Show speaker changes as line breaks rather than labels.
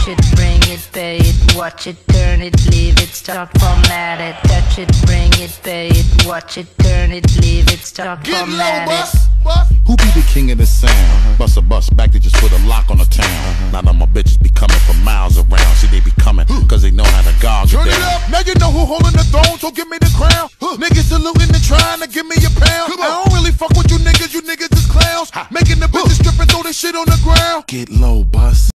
it, bring it, pay it, watch it, turn it, leave it, stop, format it. Touch it, bring it, pay it, watch it, turn it, leave it, stop, format it.
Who be the king of the sound? Bust a bus back to just put a lock on the town. Now my bitches be coming from miles around. See, they be coming cause they know how to gog
Turn
it
it
down.
up, now you know who holding the throne, so give me the crown. Niggas saluting and trying to give me a pound. I don't really fuck with you niggas is clowns. Making the bitches strip and throw this shit on the ground.
Get low, bus.